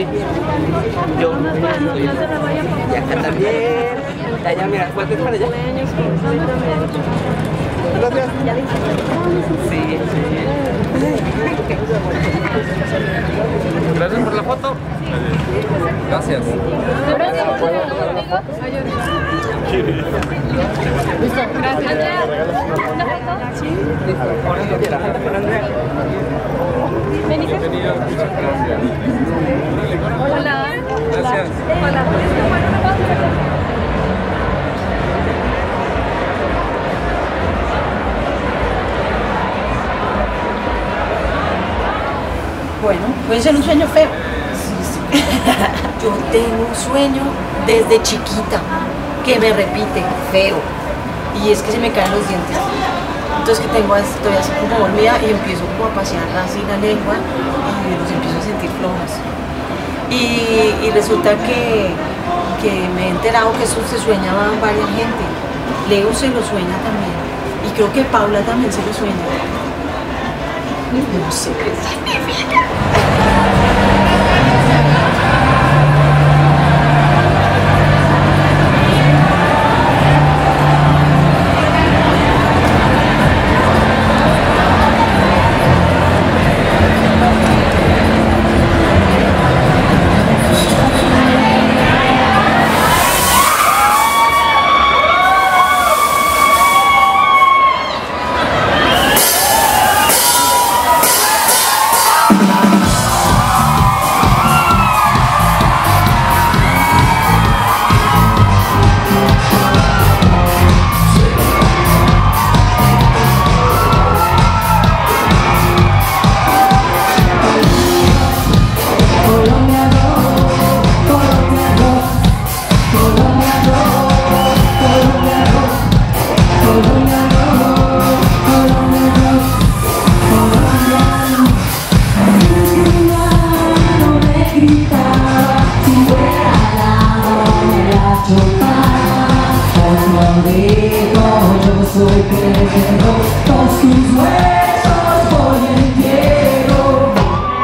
Sí. Yo estoy. Y acá también. Allá, mira, ¿cuánto es para allá? Gracias. Sí. Gracias por la foto. Gracias. Listo. Gracias. ¿Una foto? Sí. Bienvenido. Muchas gracias. Hola. Gracias. Hola. Bueno, puede ser un sueño feo. Yo tengo un sueño desde chiquita que me repite, feo. Y es que se me caen los dientes. Entonces que estoy así como dormida y empiezo como a pasear así la lengua y los empiezo a sentir flojas. Y resulta que me he enterado que eso se sueña a varias gente. Leo se lo sueña también. Y creo que Paula también se lo sueña. No sé qué significa. Yo soy guerrero, con sus huesos voy entero.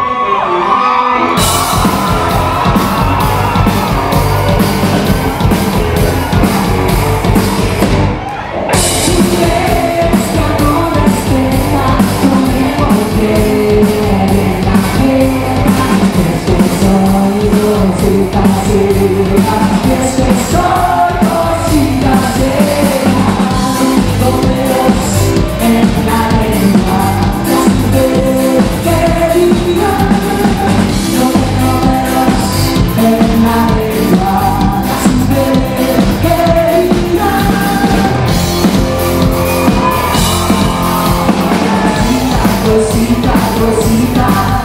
Si quieres que no respeta, no me volveré en la guerra. Estos sonidos y caseras, estos sonidos y caseras. Rosita, Rosita.